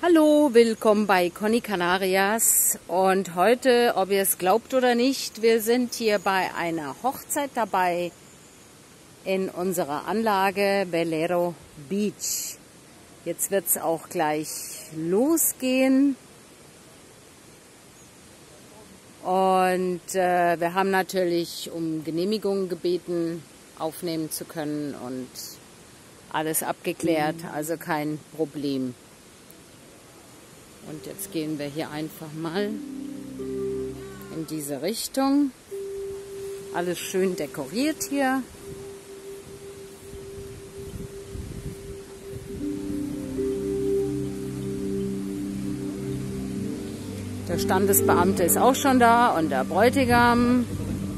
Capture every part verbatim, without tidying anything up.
Hallo, willkommen bei Conny Canarias und heute, ob ihr es glaubt oder nicht, wir sind hier bei einer Hochzeit dabei in unserer Anlage Velero Beach. Jetzt wird es auch gleich losgehen und äh, wir haben natürlich um Genehmigung gebeten, aufnehmen zu können und alles abgeklärt, also kein Problem. Und jetzt gehen wir hier einfach mal in diese Richtung. Alles schön dekoriert hier. Der Standesbeamte ist auch schon da und der Bräutigam.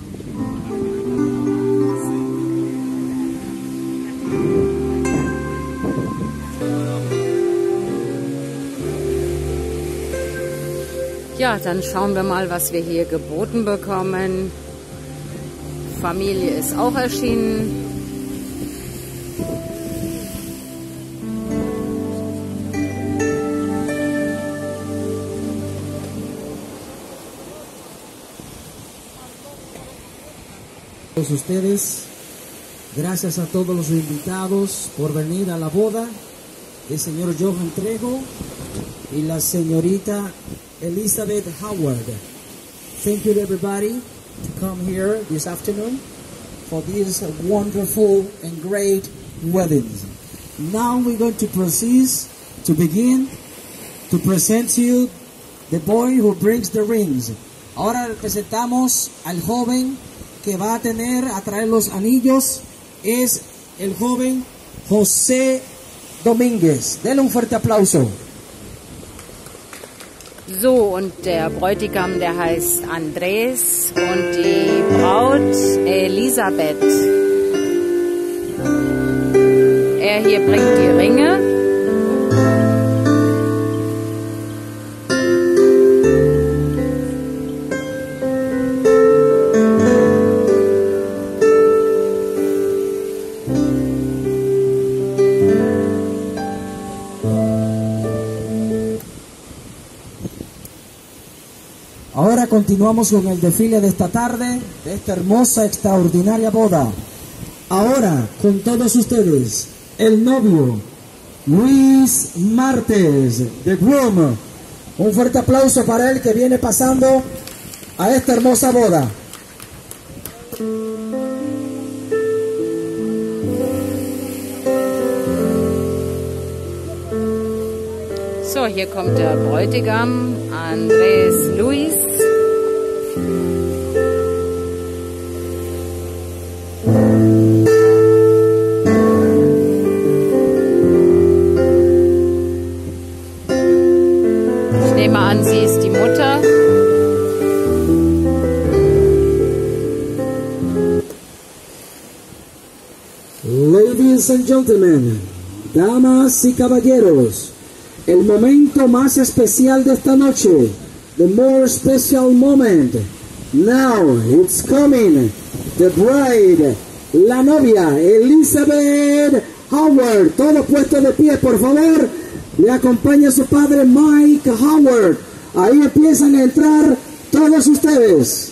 Ja, dann schauen wir mal, was wir hier geboten bekommen. Familie ist auch erschienen. Todos ustedes, gracias a todos los invitados por venir a la boda, el señor Johan Trejo y la señorita Elizabeth Howard. Thank you to everybody to come here this afternoon for this wonderful and great wedding. Now we're going to proceed to begin to present to you the boy who brings the rings. Ahora presentamos al joven que va a tener a traer los anillos. Es el joven José Domínguez. Denle un fuerte aplauso. So, und der Bräutigam, der heißt Andres und die Braut Elisabeth. Er hier bringt die Ringe. Ahora continuamos con el desfile de esta tarde, de esta hermosa, extraordinaria boda. Ahora, con todos ustedes, el novio, Luis Martes, the groom. Un fuerte aplauso para él que viene pasando a esta hermosa boda. So, hier kommt der Bräutigam, Andres Luis. Ich nehme an, sie ist die Mutter. Ladies and gentlemen, damas y caballeros, el momento más especial de esta noche, the more special moment. Now it's coming, the bride, la novia, Elizabeth Howard. Todo puesto de pie, por favor. Le acompaña su padre Mike Howard. Ahí empiezan a entrar todos ustedes.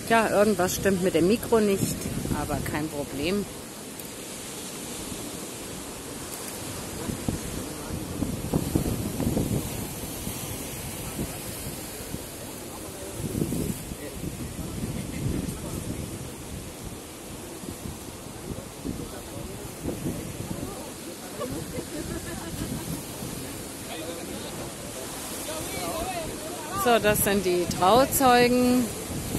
Tja, irgendwas stimmt mit dem Mikro nicht, aber kein Problem. So, das sind die Trauzeugen.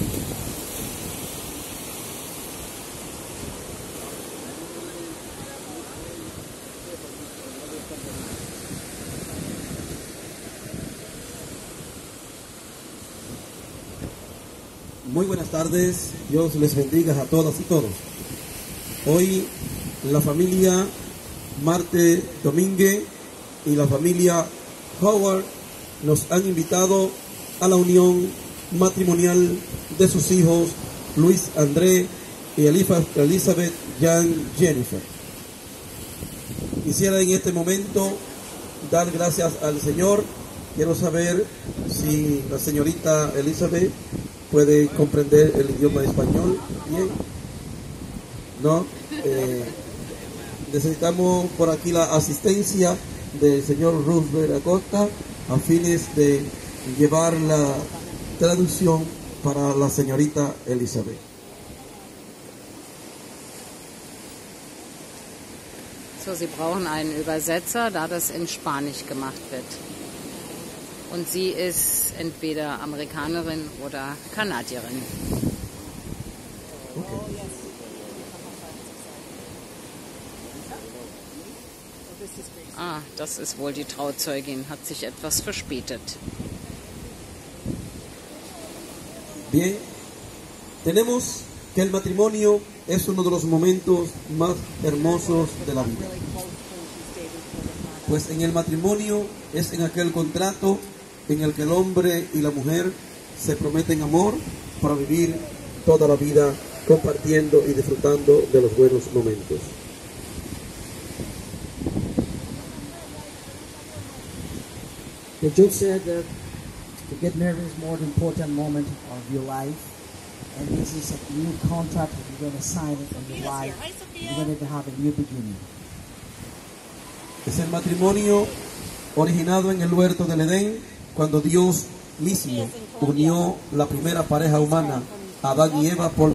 Muy buenas tardes, Dios les bendiga a todas y todos. Hoy la familia Marte Domínguez y la familia Howard nos han invitado a la unión matrimonial de sus hijos Luis André y Elizabeth Jan Jennifer. Quisiera en este momento dar gracias al Señor. Quiero saber si la señorita Elizabeth puede comprender el idioma español bien. No, eh, necesitamos por aquí la asistencia del señor Roosevelt Acosta a fines de llevar la traducción para la señorita Elizabeth. So, Sie brauchen einen Übersetzer, da das in Spanisch gemacht wird. Und sie ist entweder Amerikanerin oder Kanadierin. Okay. Ah, das ist wohl die Trauzeugin, hat sich etwas verspätet. Bien, tenemos que el matrimonio es uno de los momentos más hermosos de la vida. Pues en el matrimonio es en aquel contrato en el que el hombre y la mujer se prometen amor para vivir toda la vida compartiendo y disfrutando de los buenos momentos. The Job said that to get married is more important moment of your life, and this is a new contract that you're going to sign it on your life. You're going to have a new beginning. Es el matrimonio originado en el huerto del Edén, cuando Dios mismo unió la primera pareja humana, Adán y Eva, por